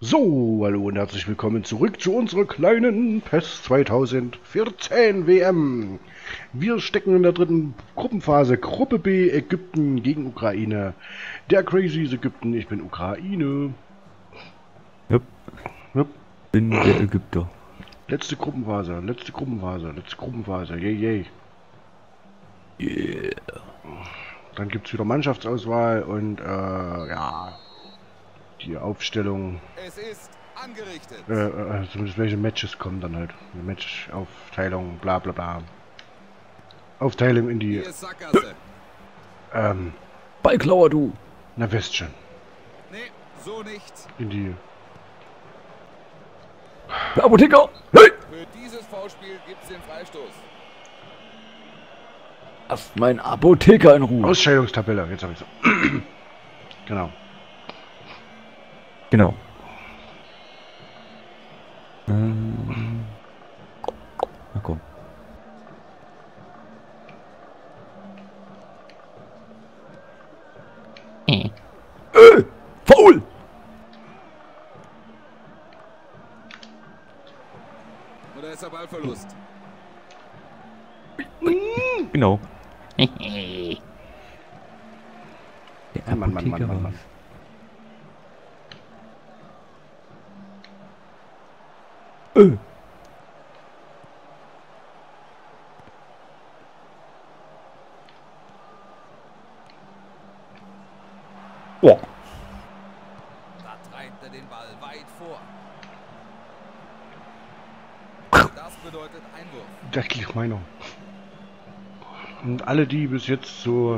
So, hallo und herzlich willkommen zurück zu unserer kleinen PES 2014 WM. Wir stecken in der dritten Gruppenphase, Gruppe B, Ägypten gegen Ukraine. Der Crazy ist Ägypten, ich bin Ukraine. Jupp. Jupp. Bin der Ägypter. Letzte Gruppenphase, yay. Yeah. Dann gibt es wieder Mannschaftsauswahl und ja, die Aufstellung. Es ist angerichtet. Zumindest welche Matches kommen dann halt. Matchaufteilung, bla bla bla. Aufteilung in die. Hier ist Sackgasse. Ballklauer, du! Na, wisst schon. Nee, so nicht. In die. Der Apotheker! Hey! Für dieses Foulspiel gibt's den Freistoß. Lass mein Apotheker in Ruhe. Ausscheidungstabelle, jetzt habe ich so. Genau. Genau. Na komm. Faul! Oder ist der Ballverlust? Genau. Der Mann. Apotheker war's. Oh. Da treibt er den Ball weit vor. Das bedeutet Einwurf. Wirklich Meinung. Und alle, die bis jetzt so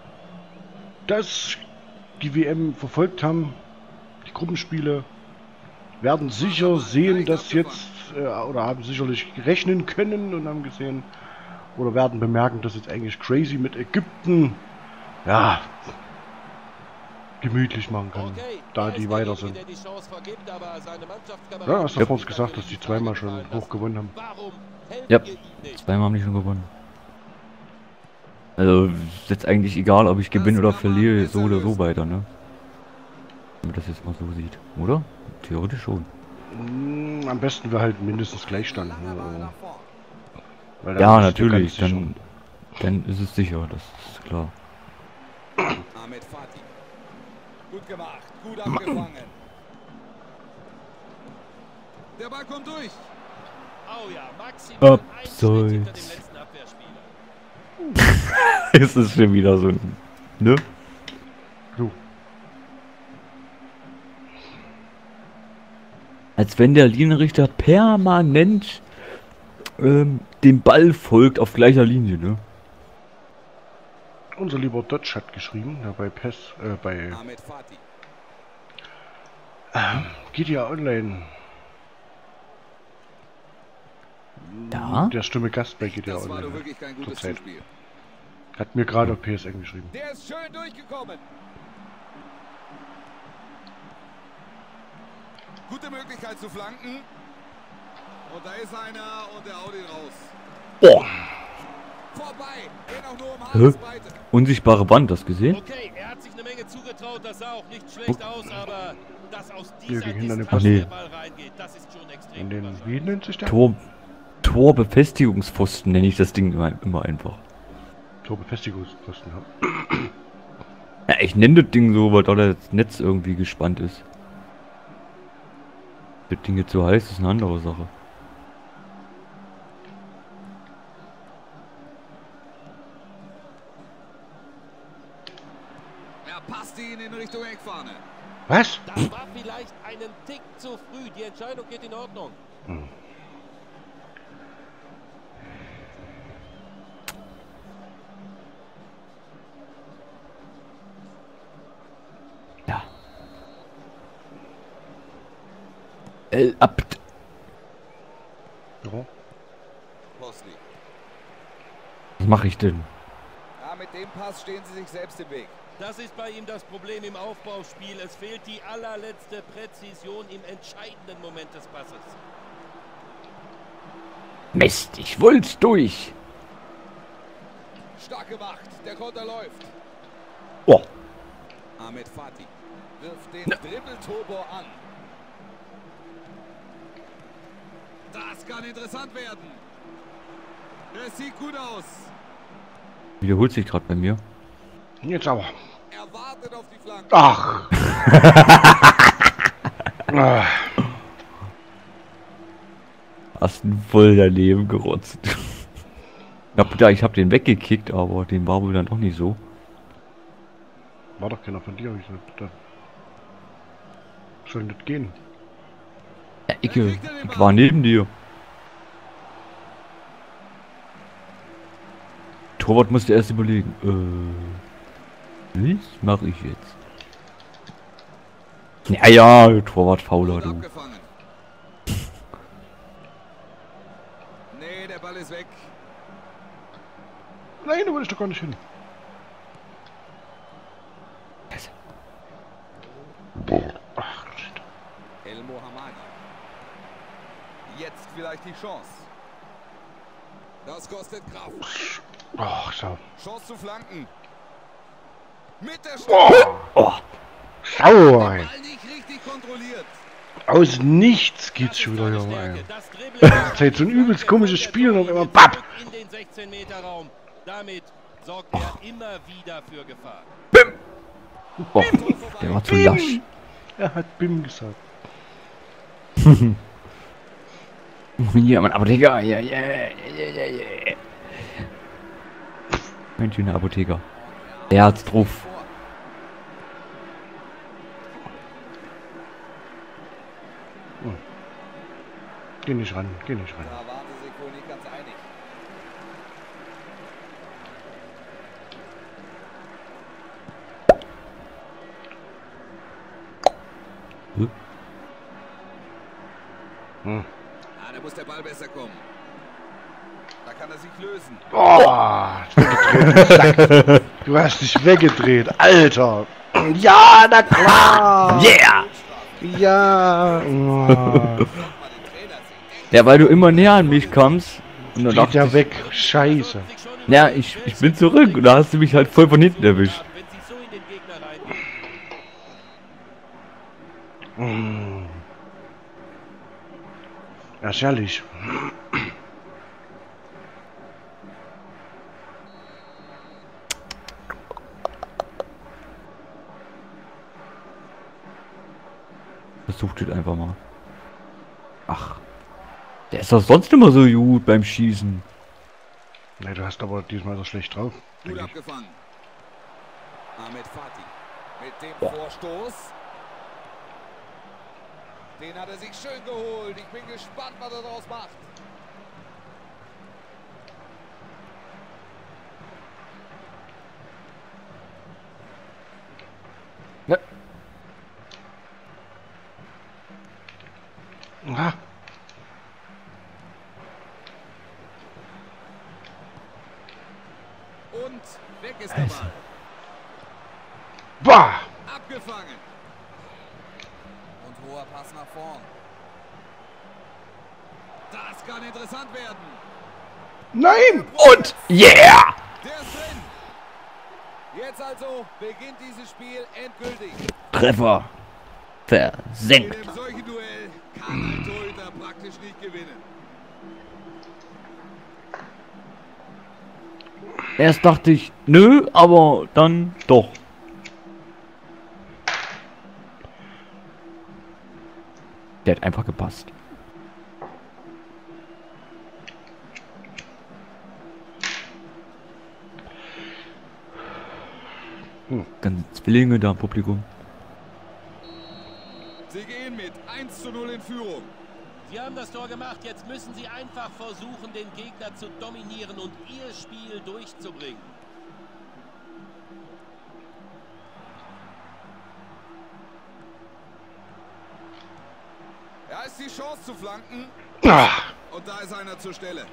die WM verfolgt haben, die Gruppenspiele, werden sicher sehen, dass jetzt, oder haben sicherlich rechnen können und haben gesehen, oder werden bemerken, dass jetzt eigentlich Crazy mit Ägypten, ja, gemütlich machen kann, da die weiter sind. Ja, hast du vorhin gesagt, dass die zweimal schon hoch gewonnen haben. Ja, zweimal haben die schon gewonnen. Also ist jetzt eigentlich egal, ob ich gewinne oder verliere, so oder so weiter, ne? Wenn man das jetzt mal so sieht, oder? Theoretisch schon. Am besten wäre halt mindestens Gleichstand. Weil Ja, ist natürlich, ganz sicher. dann ist es sicher, das ist klar. Ahmed Fati. Gut gemacht, gut abgefangen. Der Ball kommt durch. Oh ja, maximal Abseits. hinter dem letzten Abwehrspieler. Es ist schon wieder so ein, ne? So. Als wenn der Linienrichter permanent dem Ball folgt auf gleicher Linie, ne? Unser lieber Dodge hat geschrieben, ja, bei PES, bei Ahmed Fati. GTA Online. Ja? Der stumme Gast bei GTA Das war doch Online. wirklich kein gutes Zurzeit. Zuspiel. Hat mir gerade auf PSN geschrieben. Der ist schön durchgekommen. Gute Möglichkeit zu flanken. Und da ist einer und der haut ihn raus. Boah! Vorbei. Geht auch nur um Hä? Halsbreite. Unsichtbare Wand, das gesehen? Okay, er hat sich eine Menge zugetraut, das sah auch nicht schlecht aus, aber dass aus Hier dieser ging hinter den Distanz Posten. der Ball reingeht, das ist schon extrem In den, überraschend. wie nennt sich der? Torbefestigungspfosten nenne ich das Ding immer einfach. Torbefestigungspfosten, ja. Ja, ich nenne das Ding so, weil da das Netz irgendwie gespannt ist. Das Ding jetzt so heiß ist eine andere Sache. Er passt ihn in Richtung Eckfahne. Was? Das war vielleicht einen Tick zu früh, die Entscheidung geht in Ordnung. Ja. El Abd. Ja. Postli. Was mache ich denn? Ja, mit dem Pass stehen sie sich selbst im Weg. Das ist bei ihm das Problem im Aufbauspiel. Es fehlt die allerletzte Präzision im entscheidenden Moment des Passes. Mist, ich wollt's durch. Stark gemacht. Der Konter läuft. Oh. Ahmed Fati wirft den Dribbel-Turbo an. Das kann interessant werden. Das sieht gut aus. Wiederholt sich gerade bei mir. Jetzt aber. Er wartet auf die Flanke. Ach. Ah. Hast ihn voll daneben gerotzt. Ich hab den weggekickt, aber den war wohl dann doch nicht so. War doch keiner von dir, hab ich gesagt. Da soll nicht gehen. Ja, ich war neben dir. Torwart musste erst überlegen. Was mache ich jetzt? Ja, Torwart fauler, Gut du. abgefangen. Nee, der Ball ist weg. Nein, da wollte ich doch gar nicht hin. Ach, shit. El Mohammadi. Jetzt vielleicht die Chance. Das kostet Kraft. Ach, so. Chance zu flanken. Mit der Oh, Chance. oh. Sauer, ey. Ball nicht richtig kontrolliert. Aus nichts geht's schon wieder, Junge, ey. Das ist jetzt so ein übelst komisches Spiel und auf einmal BAP! In den 16-Meter-Raum. Damit sorgt er immer wieder für Gefahr. Boah, der war zu lasch. Er hat BIM gesagt. Ja, Mann, Apotheker. Ja. Mein schöner Apotheker. Er hat's drauf. Geh nicht ran, geh nicht ran. Da waren sie sich wohl nicht ganz einig. Hm. Ah, da muss der Ball besser kommen. Da kann er sich lösen. Oh, du hast dich weggedreht, Alter. Ja, na klar. Yeah! Ja. Oh. Ja, weil du immer näher an mich kommst. Und dann Geht dachte ja ich, weg. Scheiße. ja, ich bin zurück und da hast du mich halt voll von hinten erwischt. Wenn sie so in den Gegner reingehen. Hm. Ja, ist herrlich. Versucht es einfach mal. Ach. Der ist doch sonst immer so gut beim Schießen. Ne, du hast aber diesmal so schlecht drauf. Gut Denke ich. abgefangen. Ahmed Fatih mit dem Vorstoß. Den hat er sich schön geholt. Ich bin gespannt, was er daraus macht. Ja. Ah. Und weg ist der Ball. Bah! Abgefangen. Und hoher Pass nach vorn. Das kann interessant werden. Nein! Und yeah! Der ist drin. Jetzt also beginnt dieses Spiel endgültig. Treffer. In Versenkt. einem solchen Duell kann ein Torhüter praktisch nicht gewinnen. Erst dachte ich, nö, aber dann doch. Der hat einfach gepasst. Ganze Zwillinge da im Publikum. Sie gehen mit 1:0 in Führung. Sie haben das Tor gemacht, jetzt müssen sie einfach versuchen, den Gegner zu dominieren und ihr Spiel durchzubringen. Da ist die Chance zu flanken. Ach, Und da ist einer zur Stelle.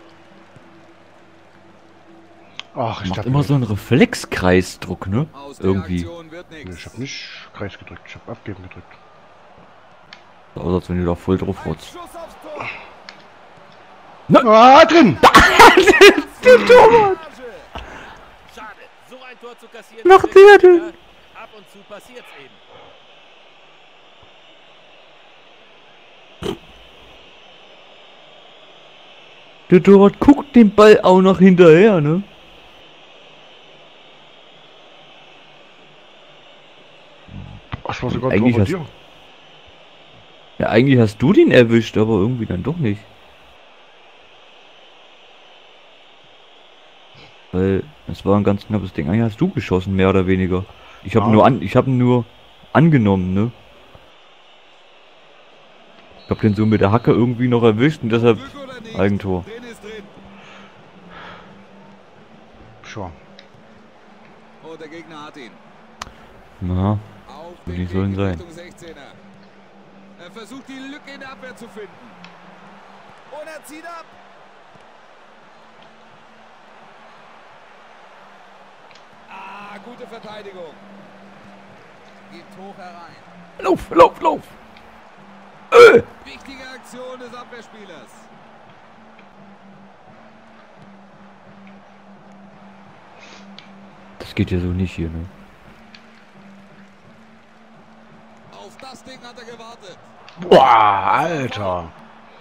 ach ich Macht dachte immer so einen Reflexkreisdruck, ne? Aus der Irgendwie. Aktion wird Ich nichts. hab nicht Kreis gedrückt, ich hab Abgeben gedrückt. So, als wenn du da voll drauf Ein rutzt. Schuss aufs Tor. Ah, drin! Schade, so ein Tor zu kassieren. Noch ist der wirklich denn? schwer. Ab und zu passiert's eben. Der Torwart guckt den Ball auch noch hinterher, ne? Ach, ich war sogar Eigentlich vor hast- dir. Ja, eigentlich hast du den erwischt, aber irgendwie dann doch nicht. Weil es war ein ganz knappes Ding. Eigentlich hast du geschossen, mehr oder weniger. Ich habe nur angenommen, ne? Ich hab den so mit der Hacke irgendwie noch erwischt und deshalb Glück oder nicht? Eigentor. Drin ist drin. Sure. Und der Gegner hat ihn. Na, Auf Wie den sollen Weg in sein? Richtung 16er. Er versucht die Lücke in der Abwehr zu finden. Und er zieht ab. Ah, gute Verteidigung. Geht hoch herein. lauf, lauf, lauf! Wichtige Aktion des Abwehrspielers. Das geht ja so nicht hier, ne? Auf das Ding hat er gewartet. Boah, Alter.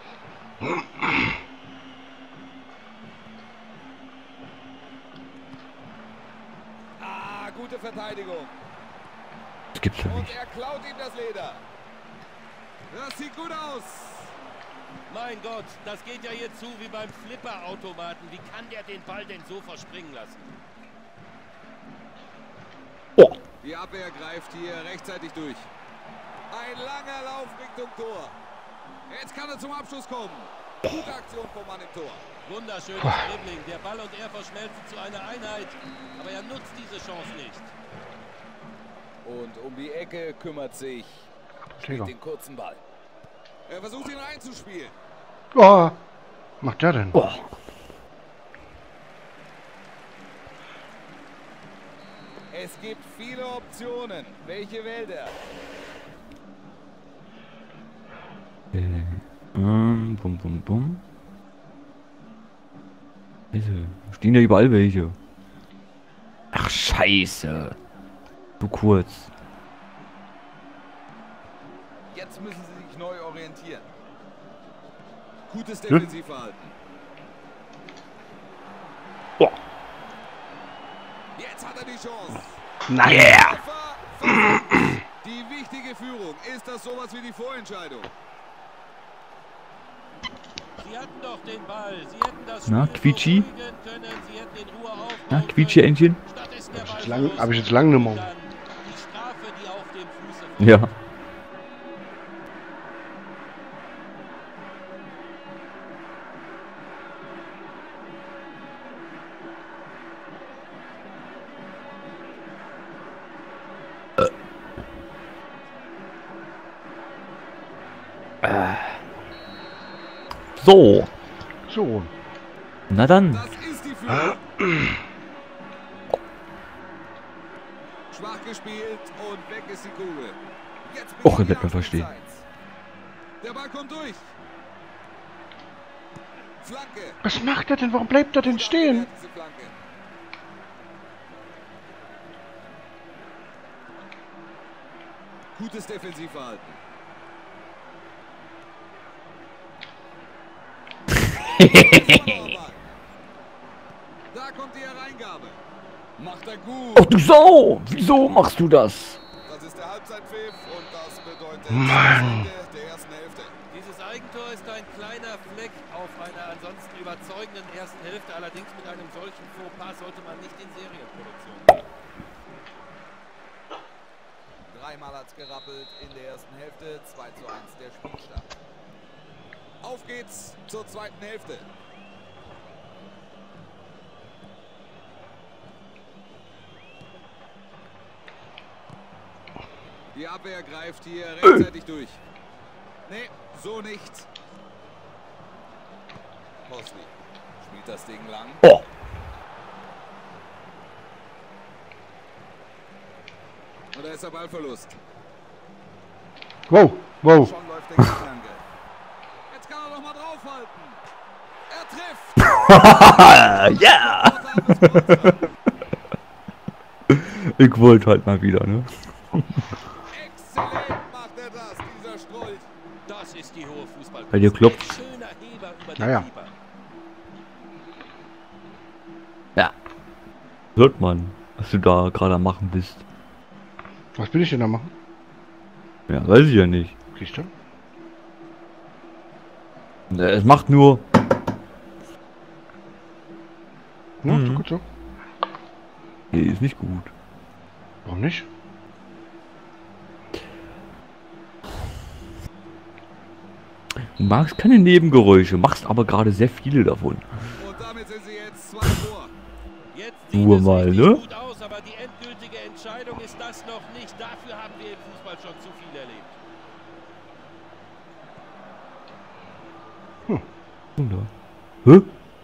Ah, gute Verteidigung. Das gibt's ja Und nicht. er klaut ihm das Leder. Das sieht gut aus. Mein Gott, das geht ja hier zu wie beim Flipperautomaten. Wie kann der den Ball denn so verspringen lassen? Oh, Die Abwehr greift hier rechtzeitig durch. Ein langer Lauf Richtung Tor. Jetzt kann er zum Abschluss kommen. Gute Aktion vom Mann im Tor. Wunderschönes Dribbling. Der Ball und er verschmelzen zu einer Einheit. Aber er nutzt diese Chance nicht. Und um die Ecke kümmert sich Digga. den kurzen Ball. Er versucht ihn reinzuspielen. Oh, macht der denn? oh. Es gibt viele Optionen. Welche wählt er? Bum, bum, bum. Also, stehen ja überall welche. Ach, scheiße. Du kurz. Jetzt müssen sie sich neu orientieren. Gutes Defensivverhalten. Oh. Jetzt hat er die Chance. Naja. Die wichtige Führung. Ist das sowas wie die Vorentscheidung? Sie hatten doch den Ball. Sie hätten das Na, Spiel Quietschi? beruhigen können. Sie hätten in Ruhe aufbauen Na, können. Quietschi-Entchen? Stattdessen der Hab ich Ball jetzt verloren. lang nicht mehr. Dann die Strafe, die auf dem Fuße folgt. Ja. So. So. Na dann. Das ist die Führung. Schwach gespielt und weg ist die Kugel. Jetzt Och, beginnt die wird man verstehen. Anschlusszeit. Der Ball kommt durch. Flanke. Was macht er denn? Warum bleibt er denn stehen? Diese Flanke. Gutes Defensivverhalten. Da kommt die Hereingabe. Macht er gut. Ach du Sau! Wieso machst du das? Das ist der Halbzeitpfiff und das bedeutet Mann. das Ende der ersten Hälfte. Dieses Eigentor ist ein kleiner Fleck auf einer ansonsten überzeugenden ersten Hälfte. Allerdings mit einem solchen Fauxpas sollte man nicht in Serienproduktion. Dreimal hat's gerappelt in der ersten Hälfte. 2:1 der Spielstand. Auf geht's zur zweiten Hälfte. Die Abwehr greift hier rechtzeitig durch. Nee, so nicht. Mosley spielt das Ding lang. Oh. Und da ist der Ballverlust. Wow, wow. Schon läuft der Gegenangriff. Jetzt kann er noch mal draufhalten. Er trifft. Ja! Ich wollte halt mal wieder, ne? Exzellent macht er das, dieser Strolch. Das ist die hohe Fußballkunst. Bei dir klopft's. Ein schöner Heber über den Naja. Keeper. Ja. Hört man, was du da gerade am machen bist. Was bin ich denn da machen? Ja, weiß ich ja nicht. Siehst du? Es macht nur... Ja, so gut so. Nee, ist nicht gut. Warum nicht? Du magst keine Nebengeräusche, machst aber gerade sehr viele davon. Und damit sind sie jetzt 2 vor. Jetzt Nur sieht es mal, richtig ne? gut aus, aber die endgültige Entscheidung ist das noch nicht. Dafür haben wir im Fußball schon zu viel erlebt. Wunder. Hä?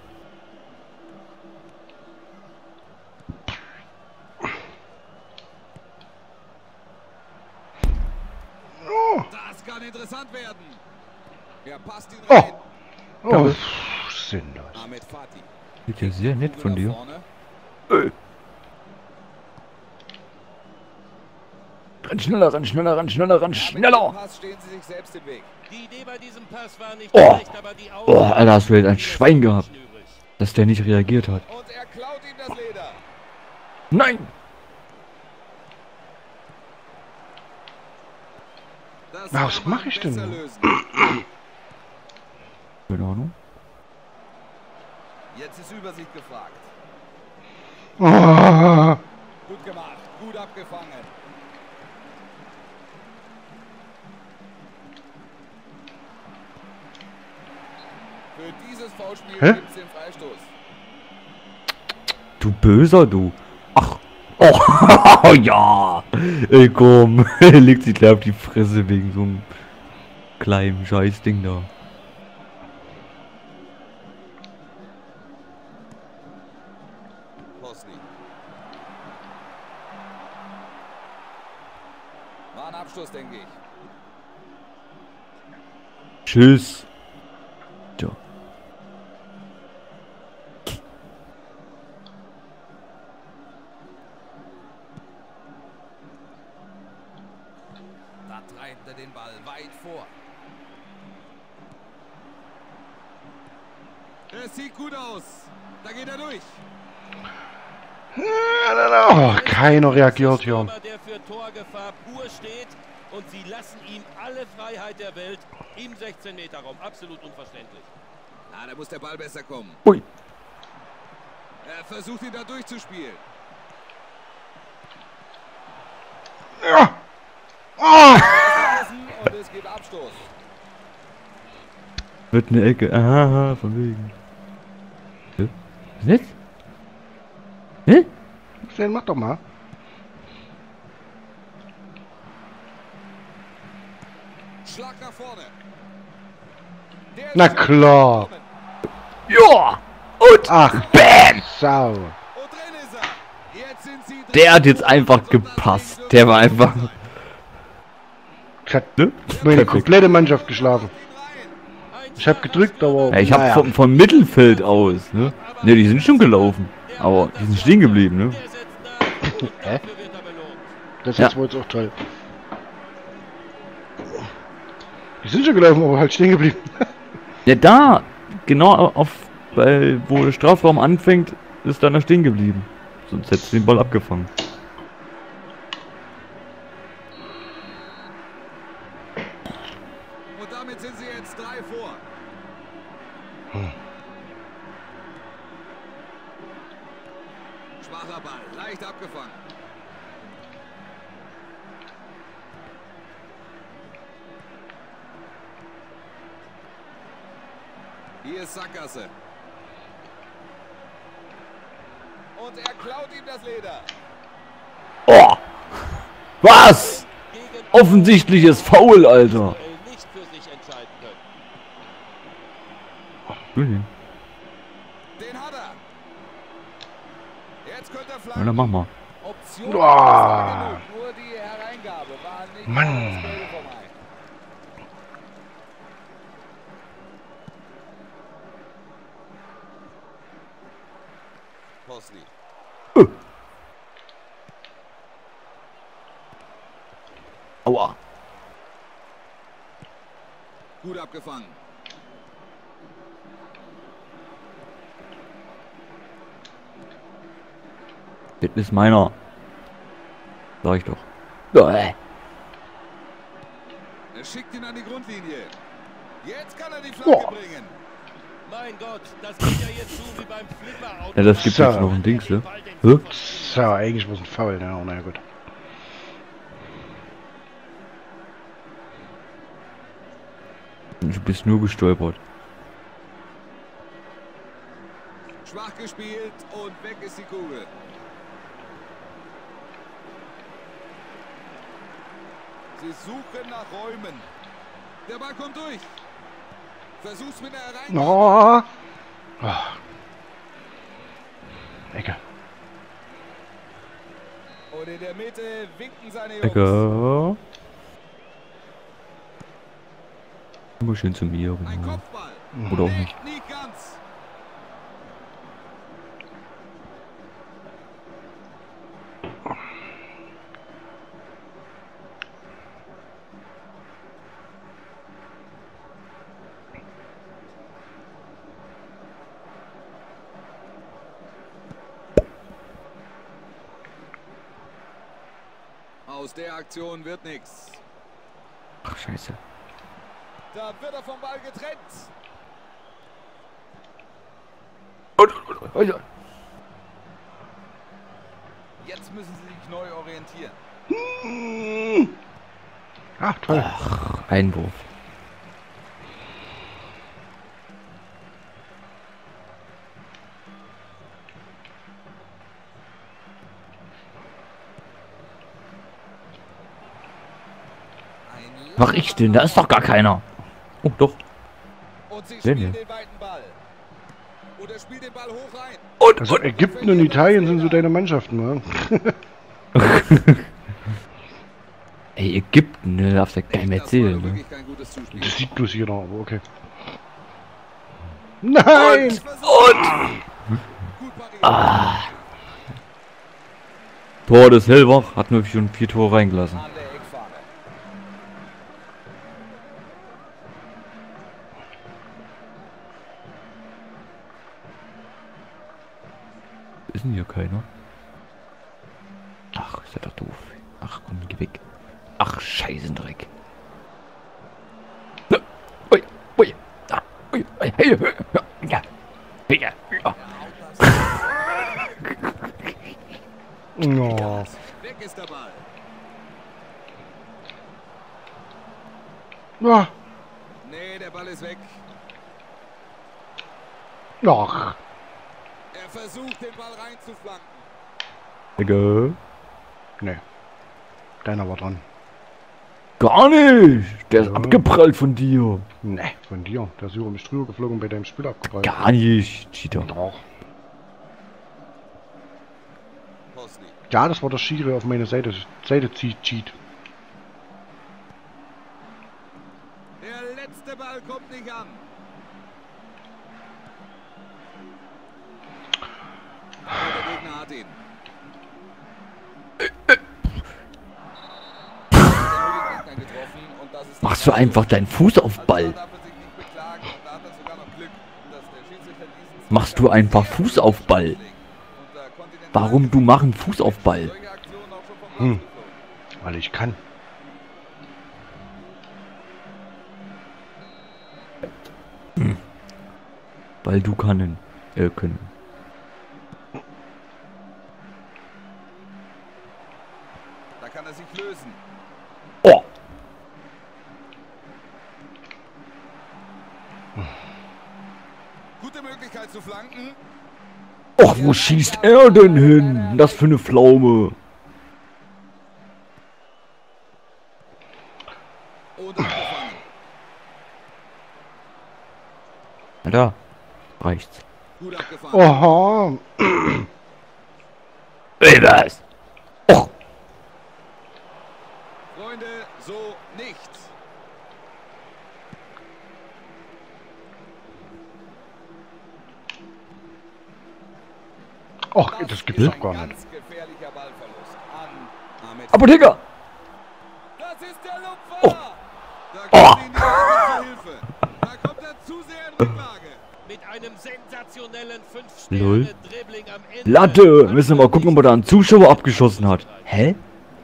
Das kann interessant werden. Er passt ihn Oh. rein. Oh, sinnlos. Ahmed Fatih. Sieht ja sehr nett von dir. Renn schneller, renn schneller, renn schneller, renn Mit dem schneller! Pass stehen sie sich selbst im Weg. Die Idee bei diesem Pass war nicht Oh. schlecht, aber die Oh, Alter, hast du jetzt ein Schwein gehabt, übrig. dass der nicht reagiert hat. Und er klaut ihm das Leder. Nein! Das Na, was kann man mach ich denn besser nun? lösen. Keine Ahnung. Jetzt ist Übersicht gefragt. Oh. Gut gemacht, gut abgefangen. Für dieses Foulspiel Hä? gibt es den Freistoß. Du Böser, du. Ach. Oh, ja. Ey, komm. Er legt sich gleich auf die Fresse wegen so einem kleinen Scheißding da. Bosni. War ein Abschluss, denke ich. Tschüss. Ja. Da treibt er den Ball weit vor. Es sieht gut aus. Da geht er durch. Oh, keiner reagiert hier. Stürmer, der für Torgefahr pur steht, und sie lassen ihm alle Freiheit der Welt im 16-Meter-Raum. Absolut unverständlich. Ah, da muss der Ball besser kommen. Ui. Er versucht ihn da durchzuspielen. Ja. Oh. Und es gibt Abstoß. Wird eine Ecke. Aha, von wegen. Hä? Was ist jetzt? Hä? Sven, mach doch mal. Schlag nach vorne. Der Na ist klar. gekommen. Ja! Und Ach, BAM! Sau. Und drin ist er. Jetzt sind sie Der hat jetzt einfach gepasst. Der war einfach... Ich hab Ne? meine Perfekt. komplette Mannschaft geschlafen. Ein Ich hab gedrückt, aber... Ja, ich hab naja. vom Mittelfeld aus, ne? Ne, die sind schon gelaufen. Aber die sind stehen geblieben, ne? Der setzt nach und Hä? dafür wird er belohnt. Das Ja. ist wohl jetzt auch toll. Die sind schon gelaufen, aber halt stehen geblieben. Ja, da, genau auf, wo der Strafraum anfängt, ist dann da stehen geblieben. Sonst hättest du den Ball abgefangen. Und damit sind sie jetzt 3 vor. Schwacher Ball, leicht abgefangen. Hier ist Sackgasse. Und er klaut ihm das Leder. Oh! Was? Offensichtliches Foul, Alter. Nicht für sich entscheiden können. Brilliant. Den hat er. Jetzt könnte er Ja, flanken. dann mach mal. Option Boah. genug. Nur die Hereingabe war nicht Mann. an das Gelbe vorbei. Postli. Aua. Gut abgefangen. Das ist meiner. Sag ich doch. Bäh. Er schickt ihn an die Grundlinie. Jetzt kann er die Flanke bringen. Mein Gott, das geht ja jetzt so wie beim Flipper. Ja, das gibt So. jetzt noch ein Dings, ne? Hä? So, eigentlich muss ein Foul, ja, naja, gut. Du bist nur gestolpert. Schwach gespielt und weg ist die Kugel. Sie suchen nach Räumen. Der Ball kommt durch. Versuch's mit der Hereingabe. Oh. Ecke. Und in der Mitte winken seine Jungs. Ecke. Immer schön zu mir. Ein Genau. Kopfball. Oder auch nicht. Nicht ganz. Aus der Aktion wird nichts. Ach, scheiße. Da wird er vom Ball getrennt. Jetzt müssen sie sich neu orientieren. Ach, toll. Ach, Einwurf. Mach ich denn? Da ist doch gar keiner. Oh, doch. Und sie Nee, spielen nee. den weiten Ball. Und er spielt den Ball hoch rein. Also Ägypten und Italien sind so deine Mannschaften, ne? Ey, Ägypten, ne? Darfst ja keinem Das war erzählen, ne? wirklich kein gutes Zuspiel. Das sieht bloß jeder, aber okay. Nein! Gut pariert. Tor des Hellwach hat nur schon 4 Tore reingelassen. An der Eckfahne. Ist denn hier keiner? Ach, ist ja doch doof. Ach, komm, geh weg. Ach, Scheißendreck. Ui, ui, ah, ui, ui, hey, ja, ja, ja. No. Weg ist der Ball. Ja. Nee, der Ball ist weg. Ach. Er versucht, den Ball reinzuflanken. Digga. Nee. Deiner war dran. Gar nicht. Der ist Ja. abgeprallt von dir. Nee, von dir. Der ist über mich drüber geflogen und bei deinem Spiel abgeprallt. Gar nicht, Cheater. Doch. Hosni. Ja, das war der Schiri auf meine Seite zieht, Cheat. Der letzte Ball kommt nicht an. Aber der Gegner hat ihn. Machst du einfach deinen Fuß auf Ball? Machst du einfach Fuß auf Ball? Warum du machen Fuß auf Ball? Weil ich kann. Weil du können. Können. Da kann er sich lösen. Oh! Gute Möglichkeit zu flanken. Och, wo schießt er denn hin? Das für eine Pflaume. Und abgefangen. Alter, reicht's. Gut abgefangen. Oha. Ey, was? Och, Freunde, so nicht. Och, das gibt's doch gar nicht. Ganz gefährlicher Ballverlust. An Ahmed. Apotheker! Das ist der Lupfer! Oh. Da kommt ihm die Hilfe zu Hilfe. Da kommt er zu sehr in Rücklage. Mit einem sensationellen Lol. 5-Sterne-Dribbling am Ende. Latte! Müssen wir mal gucken, ob er da einen Zuschauer abgeschossen hat. Hä?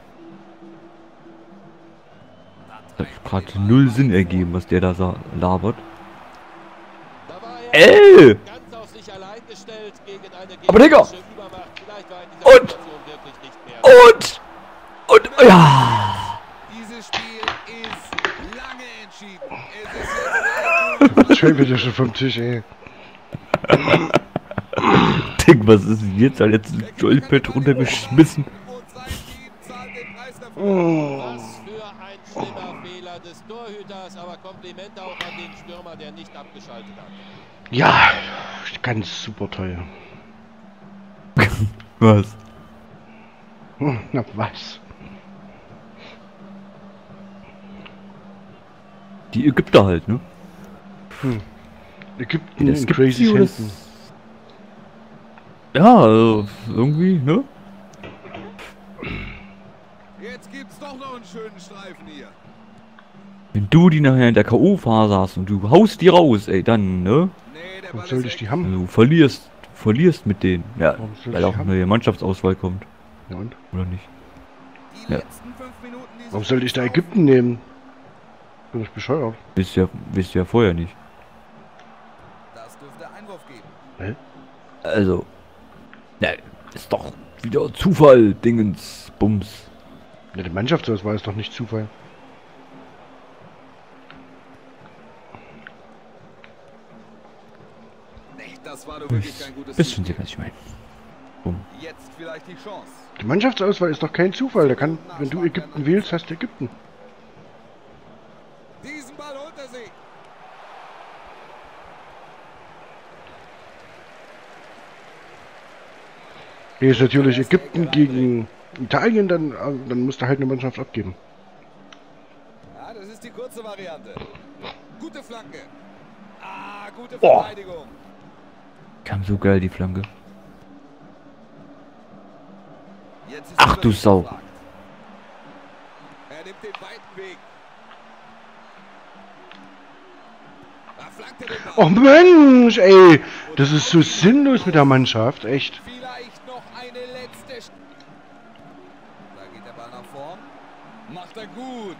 Das hat gerade null Sinn ergeben, was der da labert. Da war er ganz auf sich allein gestellt gegen eine Aber Digga! gegnerische Übermacht. Vielleicht war in dieser Und- Situation wirklich nicht mehr. Und, ja! Dieses Spiel ist lange entschieden. Es ist jetzt Schön wieder schon vom Tisch, ey. Digga, was ist denn jetzt? Hat jetzt ein Joypad runtergeschmissen. und sein Team zahlt den Preis dafür. Was für ein schlimmer Fehler des Torhüters, aber Kompliment auch an den Stürmer, der nicht abgeschaltet hat. Ja, ganz super toll. Was? Na was? Die Ägypter halt, ne? Ägypten Das in gibt crazy sie, oder? Händen. Ja, also irgendwie, ne? Jetzt gibt's doch noch einen schönen Streifen hier. Wenn du die nachher in der K.O.-Phase hast und du haust die raus, ey, dann, ne? Nee, der Warum Ball soll ist ich weg. die haben? Du verlierst mit denen. Ja, Warum soll weil ich auch haben? eine neue Mannschaftsauswahl kommt, Ja, und? oder nicht? Die Ja. letzten 5 Minuten dieses Warum sollte ich da Spiels Ägypten nehmen? Bin ich bescheuert? Wisst ja vorher nicht. Das dürfte Einwurf geben. Hä? Also, ja, ist doch wieder Zufall, Dingens, Bums. Ja, der Mannschaftsauswahl ist doch nicht Zufall. Nee, das war doch wirklich kein gutes Wisst schon, Spiel. was ich meine. Jetzt vielleicht die Chance. Die Mannschaftsauswahl ist doch kein Zufall. Der kann, wenn du Ägypten wählst, hast du Ägypten. Diesen Ball holt er sich. Hier ist natürlich Ägypten gegen Italien, dann musst du halt eine Mannschaft abgeben. Ja, das ist die kurze Variante. Gute Flanke. Ah, gute Oh. Verteidigung. Kam so geil, die Flanke. Jetzt ist Ach, du Übersicht Sau. gefragt. Er nimmt den weiten Weg. Er flankt den Ball. Oh Mensch, ey! Das ist so sinnlos mit der Mannschaft, echt. Vielleicht noch eine letzte. Da geht der Ball nach vorn. Macht er gut.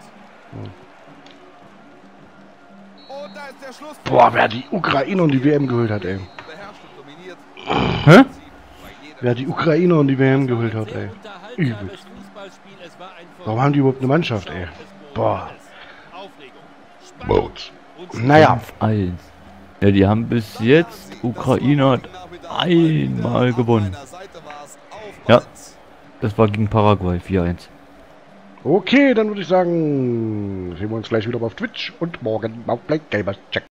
Und da ist der Schluss. Boah, wer die Ukrainer und die WM geholt hat, ey. Beherrscht und dominiert. Hä? Wer die Ukrainer und die WM geholt hat, ey. Übel. Warum haben die überhaupt eine Mannschaft, ey? Boah. Boat. Naja. 5-1. Ja, die haben bis jetzt, Ukraine hat einmal gewonnen. Ja, das war gegen Paraguay, 4-1. Okay, dann würde ich sagen, sehen wir uns gleich wieder auf Twitch und morgen auf Black Gamers. Check.